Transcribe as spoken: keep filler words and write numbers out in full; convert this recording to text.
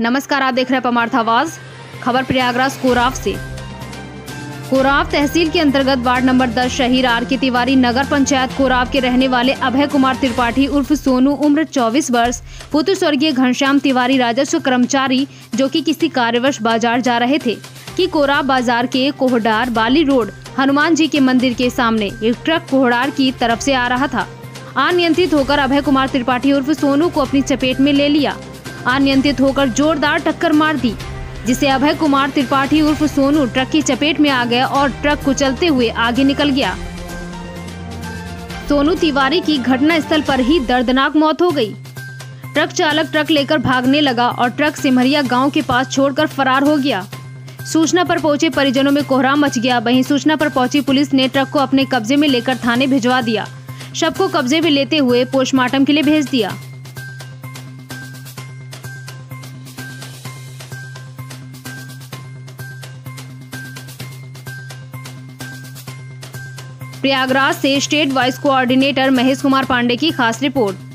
नमस्कार, आप देख रहे हैं परमार्थ आवाज। खबर प्रयागराज कोराव से। कोराव तहसील के अंतर्गत वार्ड नंबर दस शहीद आर के तिवारी नगर पंचायत कोराव के रहने वाले अभय कुमार त्रिपाठी उर्फ सोनू, उम्र चौबीस वर्ष, पुत्र स्वर्गीय घनश्याम तिवारी राजस्व कर्मचारी, जो कि किसी कार्यवश बाजार जा रहे थे कि कोराव बाजार के कोहडार बाली रोड हनुमान जी के मंदिर के सामने एक ट्रक कोहडार की तरफ से आ रहा था। अनियंत्रित होकर अभय कुमार त्रिपाठी उर्फ सोनू को अपनी चपेट में ले लिया। अनियंत्रित होकर जोरदार टक्कर मार दी, जिसे अभय कुमार त्रिपाठी उर्फ सोनू ट्रक की चपेट में आ गया और ट्रक कुचलते हुए आगे निकल गया। सोनू तिवारी की घटना स्थल पर ही दर्दनाक मौत हो गई। ट्रक चालक ट्रक लेकर भागने लगा और ट्रक सिमरिया गांव के पास छोड़कर फरार हो गया। सूचना पर पहुंचे परिजनों में कोहराम मच गया। वहीं सूचना पर पहुंची पुलिस ने ट्रक को अपने कब्जे में लेकर थाने भिजवा दिया। शव को कब्जे में लेते हुए पोस्टमार्टम के लिए भेज दिया। प्रयागराज से state vice coordinator Mahesh Kumar Pandey की खास रिपोर्ट।